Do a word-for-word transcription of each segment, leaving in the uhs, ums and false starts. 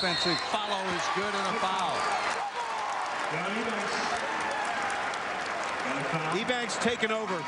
offensive follow is good and a foul. Ebanks taking over.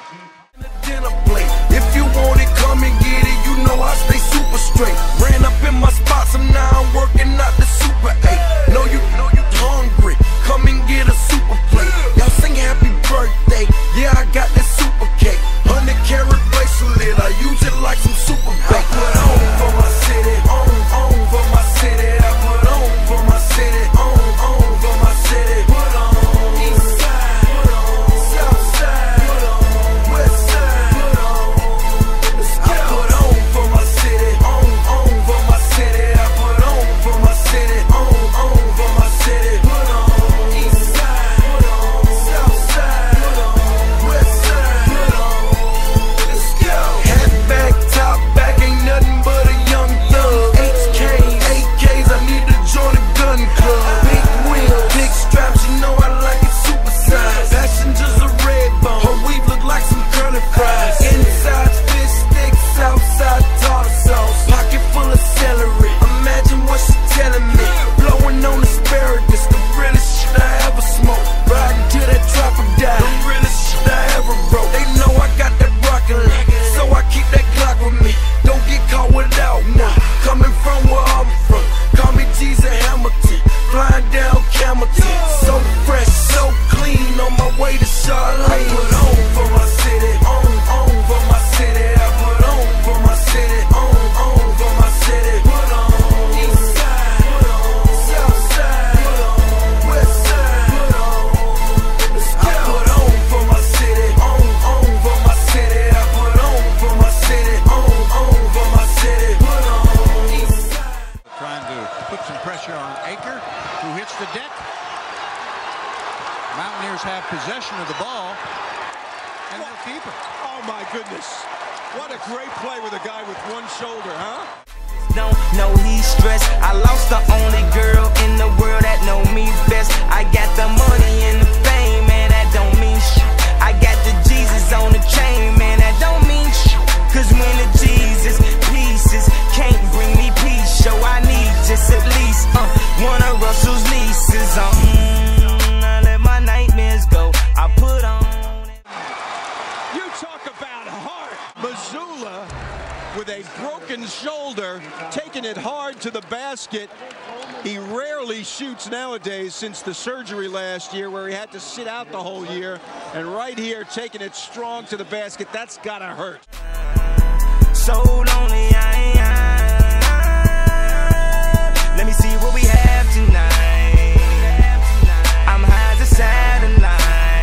If you want it, come and get it. You know I stay super straight. Ran up in my spots, and now I'm working out the Super eight. Know you, know you hungry. Come and get a super plate. Y'all sing happy birthday. Yeah, I got that super cake. Hundred carat bracelet. I use it like some super bait. I put on for my city. On, on for my city. I put on for my city. On, on for my city. Put on. East side. Put on. South side. Put on. West side. Put on. Let's go. I put on for my city. On, on for my city. I put on for my city. On, on for my city. Put on. East side. Put on. South side. Put on. West side. Put on. Let's go. Hat back, top back, ain't nothing but a young thug. H Ks, A Ks, I need to join the gun club. Big wheels, big straps, you know I like it super size. Passengers a red bone, her weave look like some curly fries. Inside fish sticks, outside tartar sauce. Pocket full of celery, imagine what she's telling me. Blowing on asparagus, the realest shit I ever smoked. Riding to that traffic die, the realest shit I ever wrote. They know I got that broccoli, so I keep that Glock with me. Don't get caught without one. Coming from where I'm from, call me Jesus Hamilton. Flying down Camelton, so fresh, so clean, on my way to Charlotte. I put on for my city, on, on for my city. I put on for my city, on, on for my city. Put on. East side, put on. South side, put on. West side, put on. Let's go. I put on for my city, on, on for my city. I put on for my city, on, on for my city. Put on. East side. Trying to put some pressure on Aker, who hits the deck. Mountaineers have possession of the ball, and they'll keep it. Oh my goodness. What a great play with a guy with one shoulder, huh? Don't know he's stressed. I lost the only girl in the world that know me best. I got the money and the fame, man, that don't mean shit. I got the Jesus on the chain, man, that don't mean shit. Cause when the Jesus pieces can't bring me peace, so I need just at least uh, one of Russell's nieces. Uh, mm, I let my nightmares go. I put on. You talk about heart. Missoula with a broken shoulder, taking it hard to the basket. He rarely shoots nowadays since the surgery last year where he had to sit out the whole year. And right here, taking it strong to the basket, that's gotta hurt. So lonely, I, I, let me see what we have tonight. I'm high as a satellite.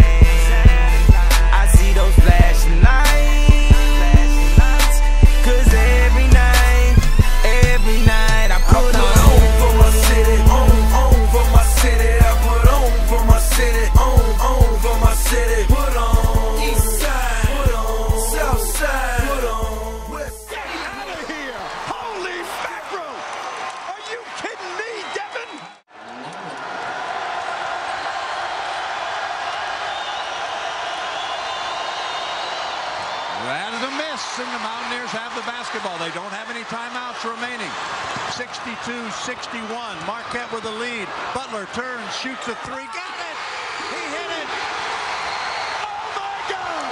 I see those flashing lights. Cause every night, every night I put, I put on, on for my city, on, on for my city. I put on for my city, on, on for my city. Put on. East side, put on. South side, put on. West side. Out of here! Holy mackerel! Are you kidding me, Devin? That is a miss, and the Mountaineers have the basketball. They don't have any timeouts remaining. sixty-two sixty-one. Marquette with the lead. Butler turns, shoots a three. Got it! He hit it! Oh my God!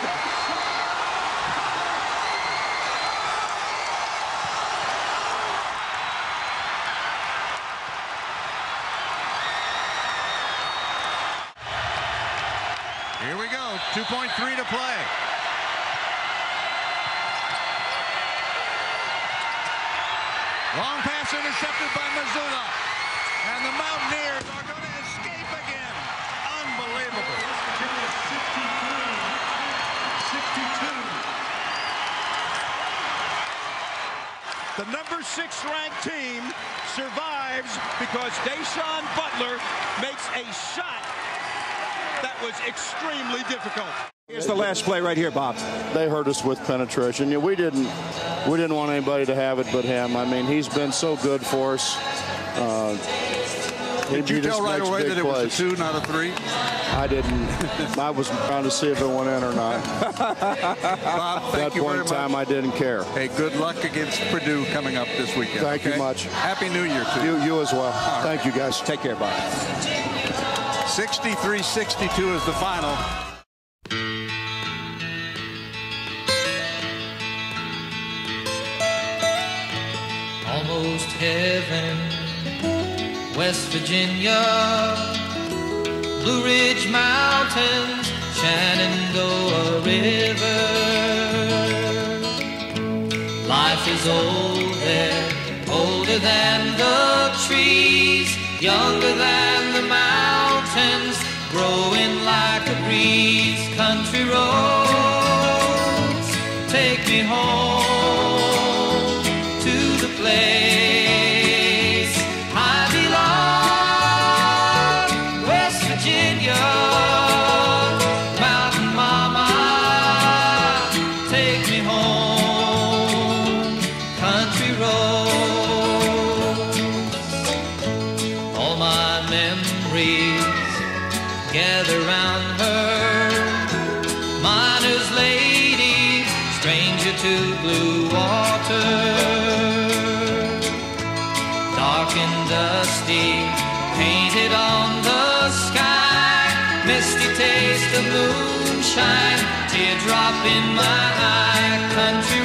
Here we go. two point three to play. Long pass intercepted by Missoula. And the Mountaineers are going to escape again. Unbelievable. The number six ranked team survives because Deshaun Butler makes a shot that was extremely difficult. Here's the last play right here, Bob. They hurt us with penetration. Yeah, we didn't we didn't want anybody to have it but him. I mean, he's been so good for us. Uh, Did he, you he tell right away that it plays. was a two, not a three? I didn't. I was trying to see if it went in or not. Bob, thank That you point very in time, much. I didn't care. Hey, good luck against Purdue coming up this weekend. Thank okay? you much. Happy New Year to you. You, you as well. Right. Thank you, guys. Take care, Bob. sixty-three sixty-two is the final. Almost heaven, West Virginia, Blue Ridge Mountains, Shenandoah River. Life is old there, older than the trees, younger than the mountains, growing like a breeze. Country roads, take me home to the place I belong, West Virginia, Mountain Mama, take me home, country roads. All my memories gather round her, miner's lady, stranger to blue water. Dark and dusty, painted on the sky, misty taste of moonshine, teardrop in my eye, country